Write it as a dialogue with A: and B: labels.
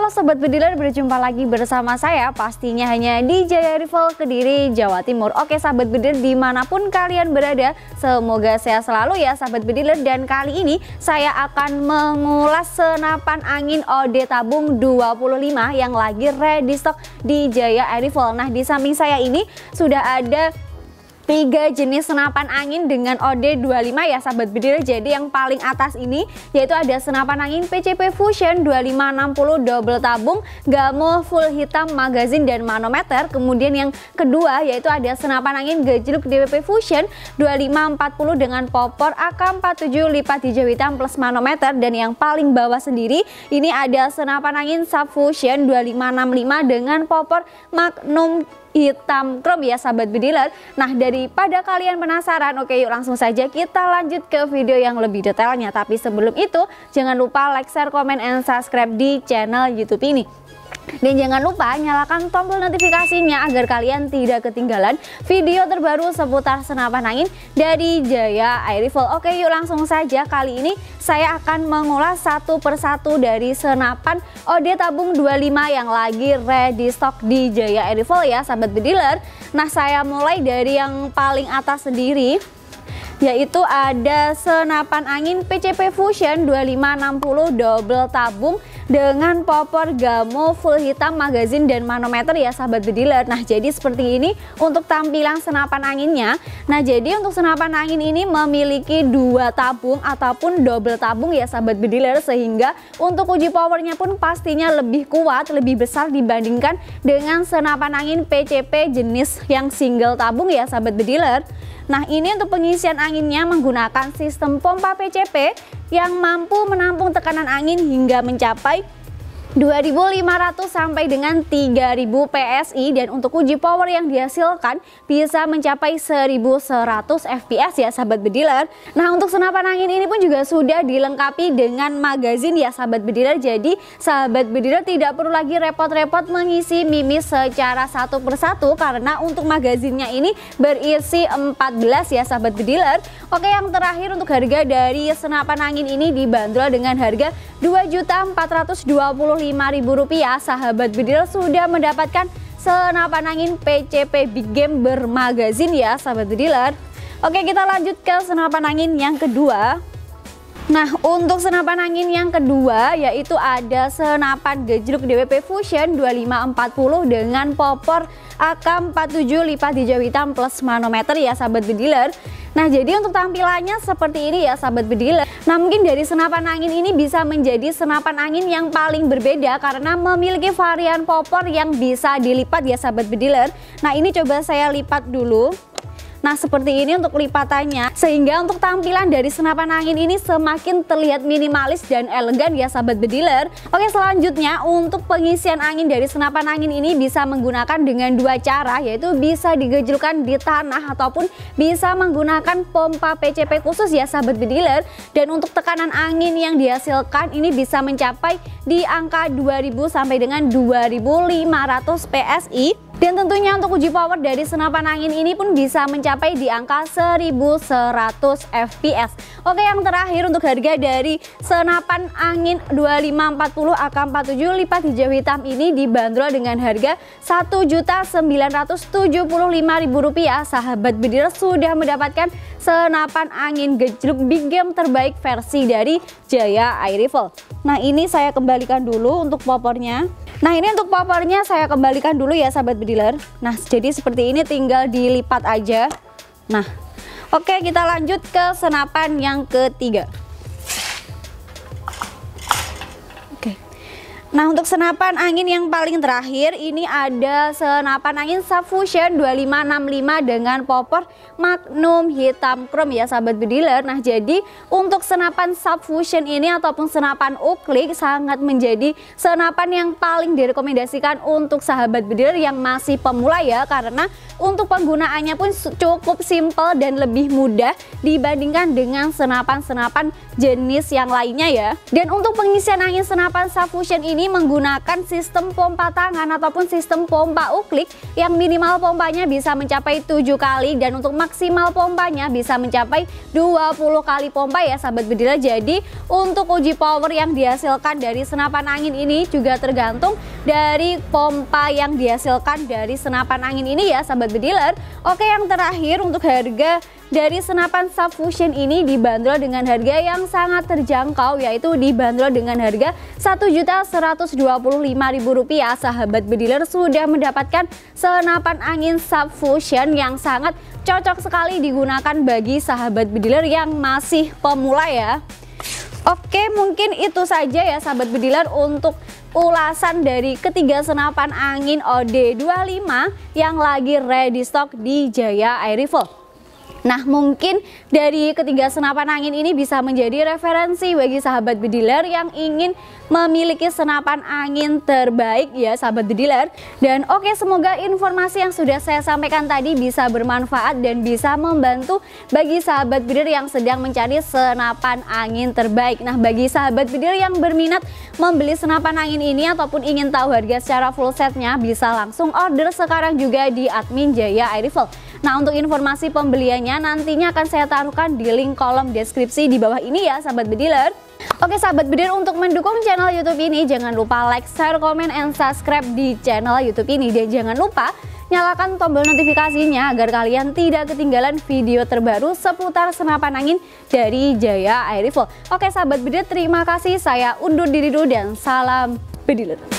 A: Halo Sobat Bediler, berjumpa lagi bersama saya pastinya hanya di Jaya Rival Kediri, Jawa Timur. Oke Sahabat Bediler, dimanapun kalian berada, semoga sehat selalu ya Sahabat Bediler. Dan kali ini saya akan mengulas senapan angin OD tabung 25 yang lagi ready stock di Jaya Rival. Nah, di samping saya ini sudah ada 3 jenis senapan angin dengan OD 25 ya Sahabat Bediler. Jadi yang paling atas ini yaitu ada senapan angin PCP Fusion 2560 double tabung, gamo full hitam, magazin dan manometer. Kemudian yang kedua yaitu ada senapan angin gejluk DWP Fusion 2540 dengan popor AK47 lipat hijau hitam plus manometer. Dan yang paling bawah sendiri ini ada senapan angin Subfusion 2565 dengan popor Magnum hitam chrome ya Sahabat Bediler. Nah, daripada kalian penasaran, oke yuk langsung saja kita lanjut ke video yang lebih detailnya. Tapi sebelum itu jangan lupa like, share, comment, and subscribe di channel YouTube ini. Dan jangan lupa nyalakan tombol notifikasinya agar kalian tidak ketinggalan video terbaru seputar senapan angin dari Jaya Rival. Oke yuk langsung saja, kali ini saya akan mengulas satu persatu dari senapan OD tabung 25 yang lagi ready stock di Jaya Rival ya Sahabat Bediler. Nah, saya mulai dari yang paling atas sendiri, yaitu ada senapan angin PCP Fusion 2560 double tabung dengan popor gamo full hitam, magazin dan manometer ya Sahabat Bediler. Nah, jadi seperti ini untuk tampilan senapan anginnya. Nah, jadi untuk senapan angin ini memiliki 2 tabung ataupun double tabung ya Sahabat Bediler, sehingga untuk uji powernya pun pastinya lebih kuat, lebih besar dibandingkan dengan senapan angin PCP jenis yang single tabung ya Sahabat Bediler. Nah, ini untuk pengisian anginnya menggunakan sistem pompa PCP yang mampu menampung tekanan angin hingga mencapai 2.500 sampai dengan 3.000 PSI, dan untuk uji power yang dihasilkan bisa mencapai 1.100 fps ya Sahabat Bediler. Nah, untuk senapan angin ini pun juga sudah dilengkapi dengan magazin ya Sahabat Bediler. Jadi Sahabat Bediler tidak perlu lagi repot-repot mengisi mimis secara satu persatu karena untuk magazinnya ini berisi 14 ya Sahabat Bediler. Oke, yang terakhir untuk harga dari senapan angin ini dibanderol dengan harga Rp2.425.000. Sahabat Bediler sudah mendapatkan senapan angin PCP Big Game bermagazin ya Sahabat Bediler. Oke, kita lanjut ke senapan angin yang kedua. Nah, untuk senapan angin yang kedua yaitu ada senapan gejluk DWP Fusion 2540 dengan popor AK47 lipat hijau hitam plus manometer ya Sahabat Bediler. Nah, jadi untuk tampilannya seperti ini ya Sahabat Bediler. Nah, mungkin dari senapan angin ini bisa menjadi senapan angin yang paling berbeda karena memiliki varian popor yang bisa dilipat ya Sahabat Bediler. Nah, ini coba saya lipat dulu. Nah, seperti ini untuk lipatannya, sehingga untuk tampilan dari senapan angin ini semakin terlihat minimalis dan elegan ya Sahabat Bediler. Oke, selanjutnya untuk pengisian angin dari senapan angin ini bisa menggunakan dengan 2 cara, yaitu bisa digejulkan di tanah ataupun bisa menggunakan pompa PCP khusus ya Sahabat Bediler. Dan untuk tekanan angin yang dihasilkan ini bisa mencapai di angka 2000 sampai dengan 2500 PSI. Dan tentunya untuk uji power dari senapan angin ini pun bisa mencapai di angka 1100 fps. Oke, yang terakhir untuk harga dari senapan angin 2540 AK47 lipat hijau hitam ini dibanderol dengan harga Rp1.975.000. Sahabat Bediler sudah mendapatkan senapan angin gejluk Big Game terbaik versi dari Jaya Rival. Nah, ini saya kembalikan dulu untuk popornya. Nah, ini untuk popornya saya kembalikan dulu ya Sahabat Bediler. Nah, jadi seperti ini tinggal dilipat aja. Nah, oke, kita lanjut ke senapan yang ketiga. Nah, untuk senapan angin yang paling terakhir ini ada senapan angin Subfusion 2565 dengan popor Magnum hitam chrome ya Sahabat Bediler. Nah, jadi untuk senapan Subfusion ini ataupun senapan uklik sangat menjadi senapan yang paling direkomendasikan untuk Sahabat Bediler yang masih pemula ya, karena untuk penggunaannya pun cukup simple dan lebih mudah dibandingkan dengan senapan-senapan jenis yang lainnya ya. Dan untuk pengisian angin senapan Subfusion ini ini menggunakan sistem pompa tangan ataupun sistem pompa uklik yang minimal pompanya bisa mencapai 7 kali dan untuk maksimal pompanya bisa mencapai 20 kali pompa ya sahabat bediler. Jadi untuk uji power yang dihasilkan dari senapan angin ini juga tergantung dari pompa yang dihasilkan dari senapan angin ini ya sahabat bediler. Oke, yang terakhir untuk harga dari senapan subfusion ini dibanderol dengan harga yang sangat terjangkau, yaitu dibanderol dengan harga Rp1.125.000. Sahabat bediler sudah mendapatkan senapan angin subfusion yang sangat cocok sekali digunakan bagi sahabat bediler yang masih pemula ya. Oke, mungkin itu saja ya sahabat bediler untuk ulasan dari ketiga senapan angin OD25 yang lagi ready stock di Jaya Air Rifle. Nah, mungkin dari ketiga senapan angin ini bisa menjadi referensi bagi sahabat bediler yang ingin memiliki senapan angin terbaik ya sahabat bediler. Dan oke, semoga informasi yang sudah saya sampaikan tadi bisa bermanfaat dan bisa membantu bagi sahabat bediler yang sedang mencari senapan angin terbaik. Nah, bagi sahabat bediler yang berminat membeli senapan angin ini ataupun ingin tahu harga secara full setnya, bisa langsung order sekarang juga di admin Jaya Air Rifle. Nah, untuk informasi pembeliannya nantinya akan saya taruhkan di link kolom deskripsi di bawah ini ya sahabat bediler. Oke sahabat bediler, untuk mendukung channel YouTube ini jangan lupa like, share, comment, and subscribe di channel YouTube ini. Dan jangan lupa nyalakan tombol notifikasinya agar kalian tidak ketinggalan video terbaru seputar senapan angin dari Jaya Air Rifle. Oke sahabat bediler, terima kasih, saya undur diri dulu dan salam bediler.